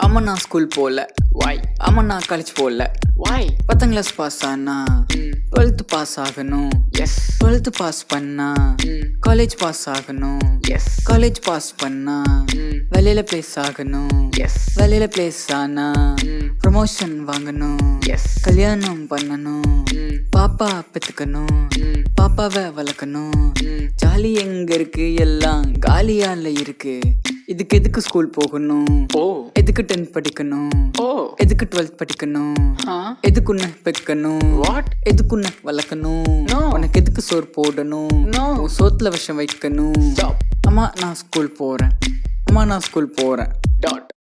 அம்மா நான் ஸ்கூல் போகல. Why? அம்மா நான் காலேஜ் போகல. Why? 10th கிளாஸ் பாஸ் ஆனா 12th பாஸ் ஆகணும். Yes. 12th பாஸ் பண்ணா காலேஜ் பாஸ் ஆகணும். Yes. காலேஜ் பாஸ் பண்ணா வெளியில பிளேஸ் ஆகணும். Yes. வெளியில பிளேஸ் ஆனா ப்ரமோஷன் வாங்கணும். Yes. கல்யாணம் பண்ணணும். பாப்பா பெத்துக்கணும். பாப்பாவை வளர்க்கணும். ஜாலி எங்க இருக்கு, எல்லாம் காலியால இருக்கு. இதுக்கு எதுக்கு ஸ்கூல் போகணும்? Oh. எதுக்கு 10th படிக்கணும்? Oh. எதுக்கு 12th படிக்கணும்? Huh? எதுக்குன்ன பெக்கணும்? What? எதுக்குன்ன வளர்க்கணும்? No. உனக்கு எதுக்கு சோறு போடணும்? No. உன் சோத்துல விஷம் வைக்கணும். Stop. அம்மா நான் ஸ்கூல் போறேன். அம்மா நான் ஸ்கூல் போறேன். Dot.